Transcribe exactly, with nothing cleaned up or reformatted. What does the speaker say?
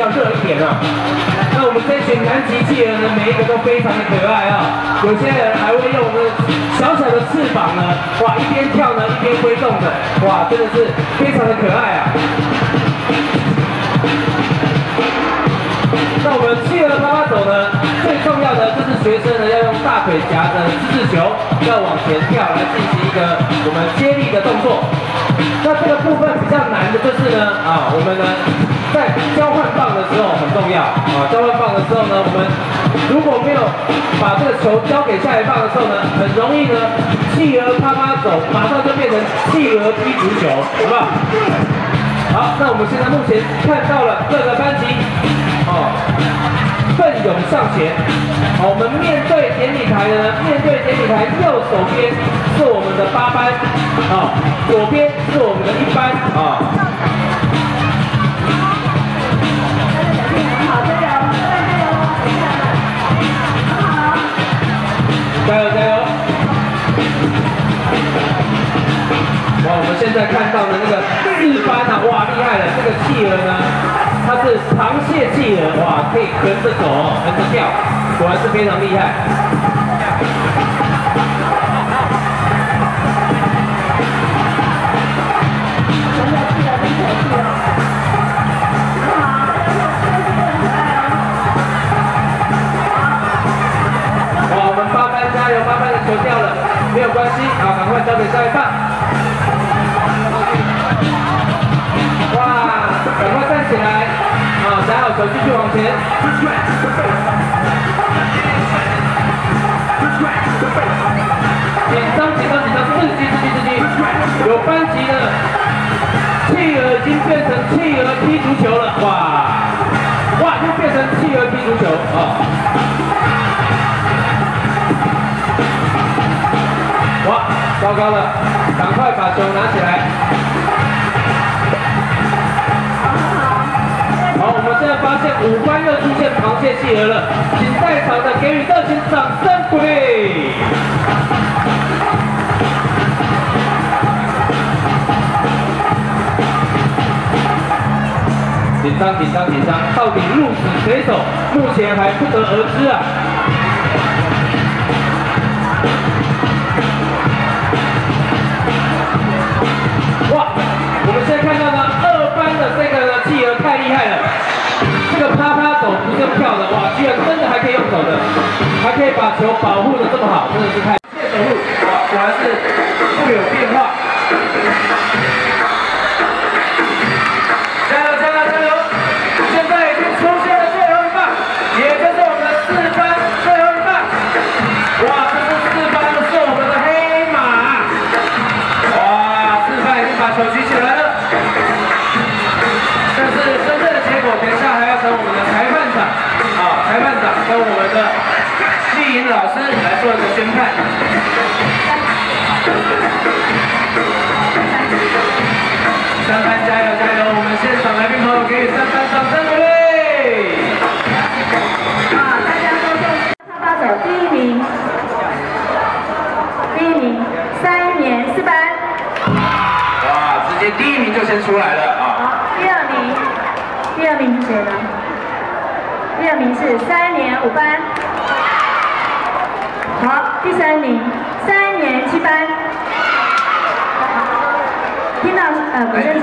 较热一点啊。那我们这群南极企鹅呢，每一个都非常的可爱啊。有些人还会用呢小小的翅膀呢，哇，一边跳呢一边挥动的，哇，真的是非常的可爱啊。那我们企鹅啪啪走呢，最重要的就是学生呢要用大腿夹着自制球，要往前跳来进行一个我们接力的动作。那这个部分比较难的就是呢，啊，我们呢在交换棒的时候很重要啊，交换棒的时候呢，我们如果没有把这个球交给下一棒的时候呢，很容易呢企鹅啪啪走，马上就变成企鹅踢足球，好不好？好，那我们现在目前看到了各个班级。哦，奋勇上前。好，我们面对典礼台呢，面对典礼台右手边是我们的八班，啊，左边是我们的一班，啊。加油加油！哇，我们现在看到的那个四班啊，哇，厉害了！这个企鹅呢？它是螃蟹企鹅，哇，可以横着走哦，横着跳，果然是非常厉害。哇，我们八班加油，八班的球掉了，没有关系，好，赶快交给下一棒。哇，赶快站起来！啊，踩好球继续往前。紧张紧张紧张，刺激刺激刺激！有班级的企鹅已经变成企鹅踢足球了，哇哇，又变成企鹅踢足球啊！哇，糟糕了，赶快把球拿起来。好，我们现在发现五班又出现螃蟹企鹅了，请在场的给予热情掌声鼓励。紧张紧张紧张，到底鹿死谁手？目前还不得而知啊。哇，我们现在看到呢，二班的这个呢企鹅太厉害了。这个啪啪走不是跳的，哇，居然真的还可以用手的，还可以把球保护的这么好，真的是太谢守护，哇，果然是富有变化。加油加油加油！现在已经出现了最后一棒，也就是我们的四班最后一棒。哇，这是四班的是我们的黑马。哇，四班已经把球举起来了。但是真正的结果，等一下还要等我们的裁判长啊，裁判长跟我们的丽颖老师来做一个宣判。三班加油加油！我们现场来宾朋友给予三班掌声鼓励。 啊，大家都送啪啪走第一名，第一名三年四班。 哇，直接第一名就先出来了啊！ 好，第二名，第二名是谁呢？第二名是三年五班。好，第三名三年七班。听到呃，不是。